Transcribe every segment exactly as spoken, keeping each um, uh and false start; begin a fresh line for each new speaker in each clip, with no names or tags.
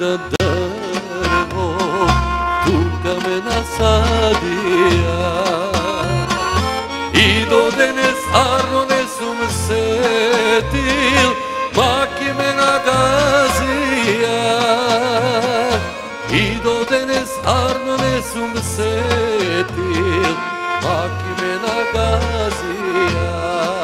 da drvo, tuka me nasadija. I do danes arno ne sum setil, maki me nagazija. I do danes arno ne sum setil, maki me nagazija.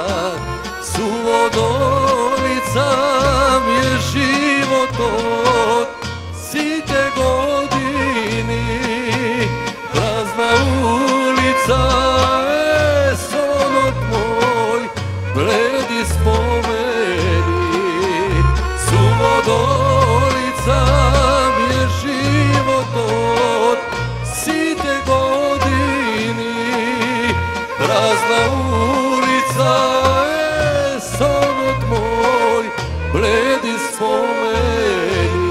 Suvodolica mi je život od site godini, prazna ulica je sonot moj, bledi spomeni. Suvodolica mi je život od site godini, prazna ulica je sonot moj, bledi spomeni.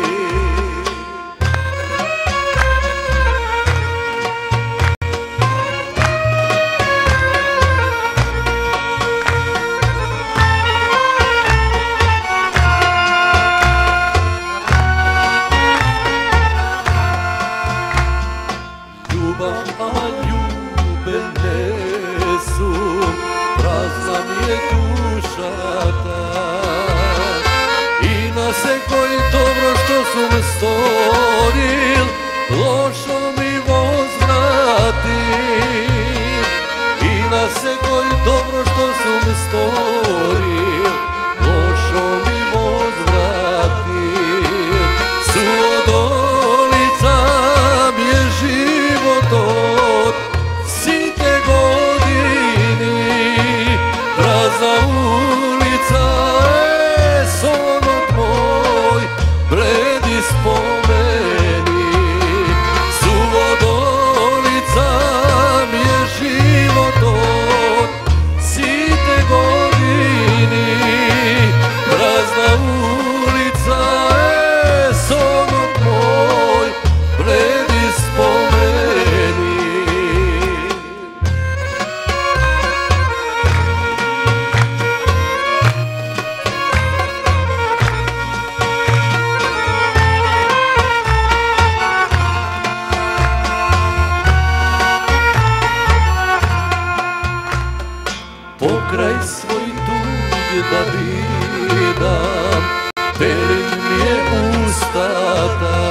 Ljubav, a ljube nesu, prazna mi je duša ta. I na sekoj dobro što su me storil, lošo mi vozvrati. I na sekoj dobro što su me storil, lošo mi vozvrati. Suvodolica mi je život od site godini, prazna ulica je sonot moj, bledi spomeni. Suvodolica mi je život od site godini, prazna ulica je sonot moj, bledi spomeni. Pokraj svoj dug da vidam, pelin mi je ustata.